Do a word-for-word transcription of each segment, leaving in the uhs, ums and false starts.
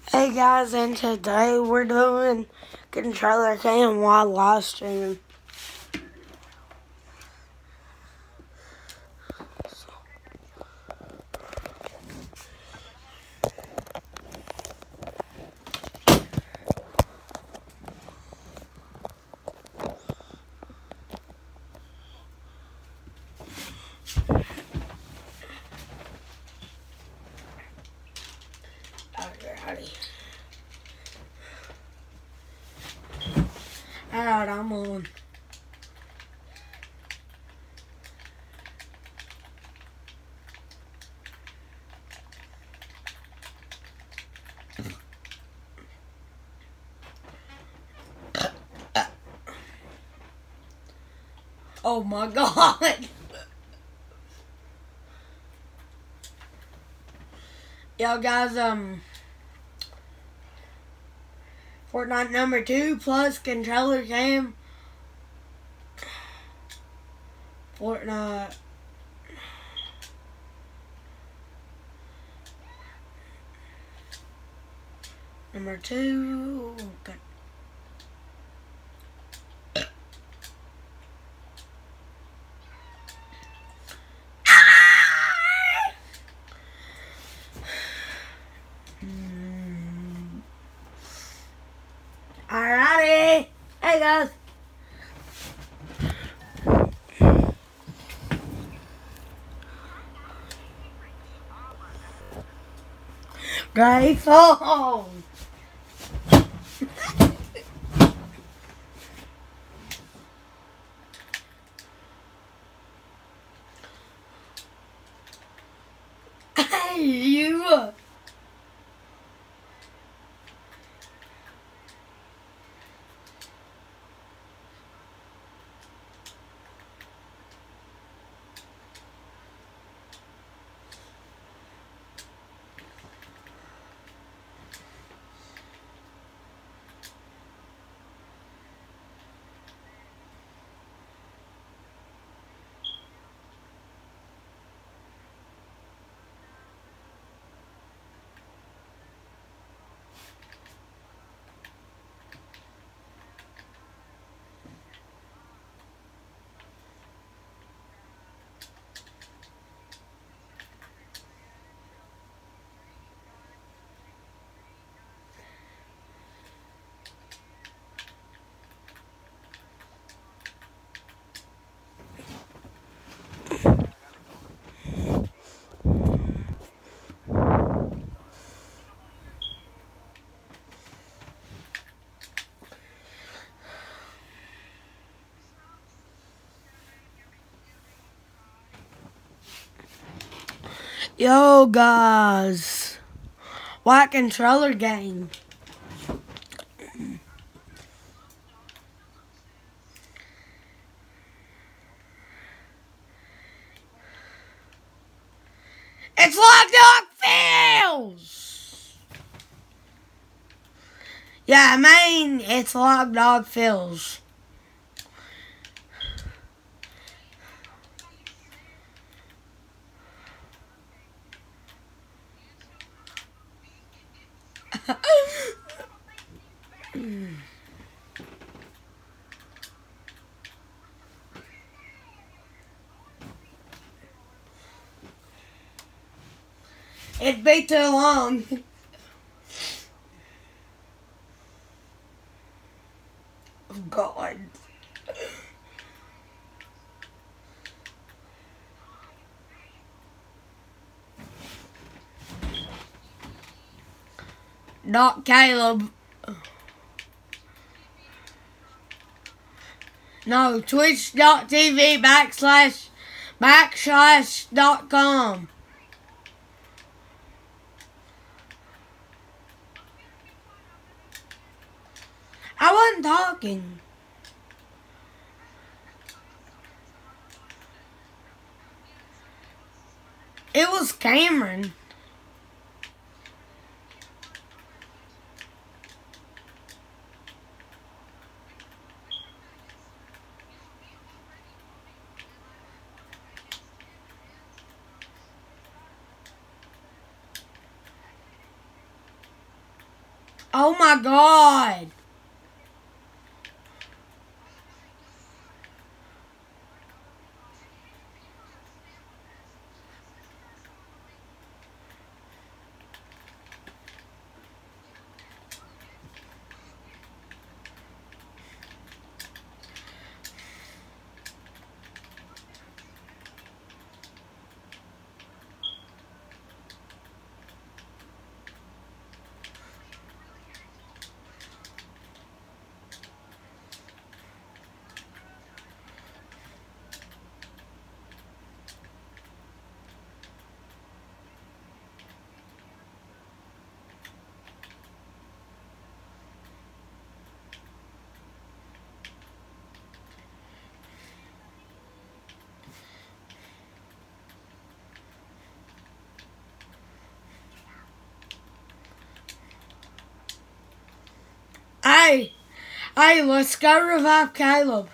Hey guys, and today we're doing controller cam while live streaming. Alrighty. Alright, I'm on. Oh my god! Yo guys, um, Fortnite number two plus controller cam. Fortnite. Number two. Okay. Alrighty. Hey guys. Grateful. Hey you. Yo guys, what controller game? It's Lock Dog Phils! Yeah, I mean, it's Lock Dog Phils. It'd be too long. Oh God. Not Caleb. No, twitch.tv backslash backslash dot com. I wasn't talking. It was Cameron. Oh my God. Hey, hey, let's go revive Caleb.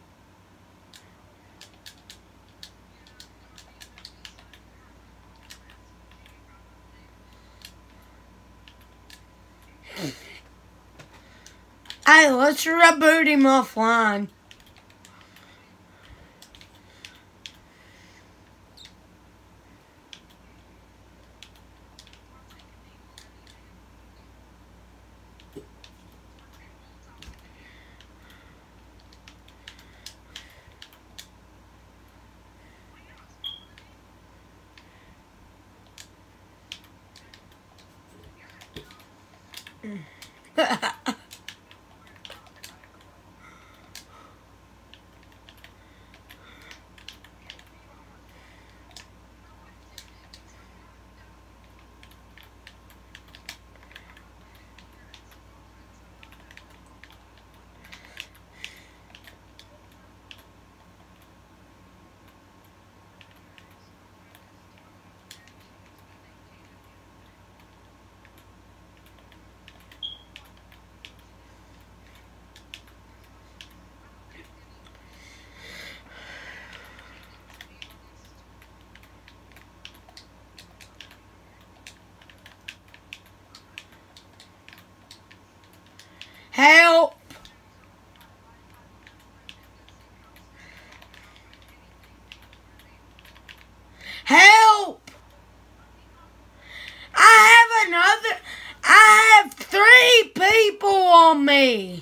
Hey, let's reboot him offline. Help! Help! I have another. I have three people on me.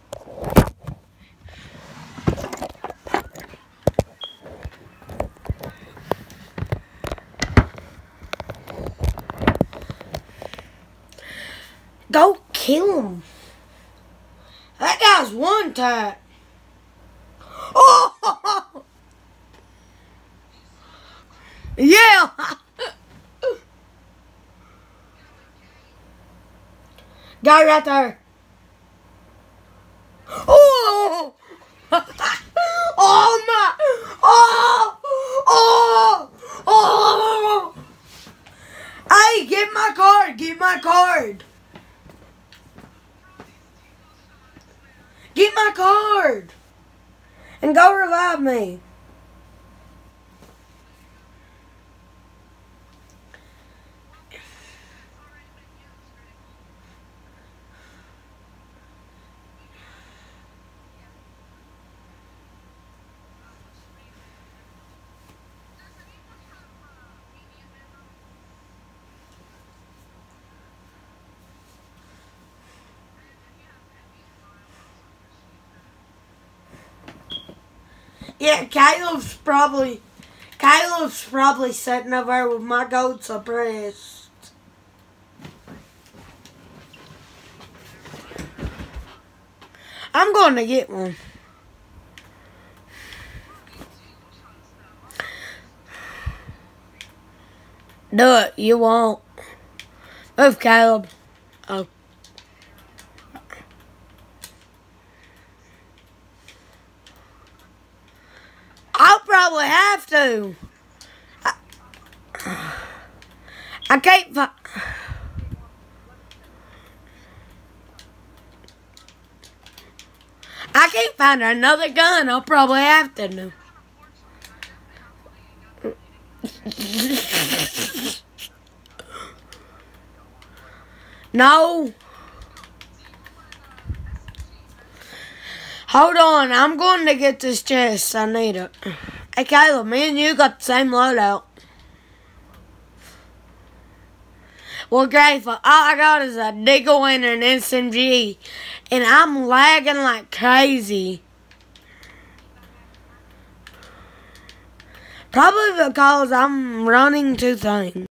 Go kill him. That guy's one tap. Oh! Yeah! Guy right there. Oh! Oh my! Oh! Oh! Oh! Hey, get my card! Get my card! Get my card! And go revive me. Yeah, Caleb's probably Caleb's probably sitting over there with my gold suppressed. I'm going to get one. Do it. You won't. Move, Caleb. Oh. I'll probably have to. I, I can't find. I can't find another gun. I'll probably have to. No. Hold on, I'm going to get this chest. I need it. Hey, Caleb, me and you got the same loadout. Well, Grateful, all I got is a Deagle and an S M G, and I'm lagging like crazy. Probably because I'm running two things.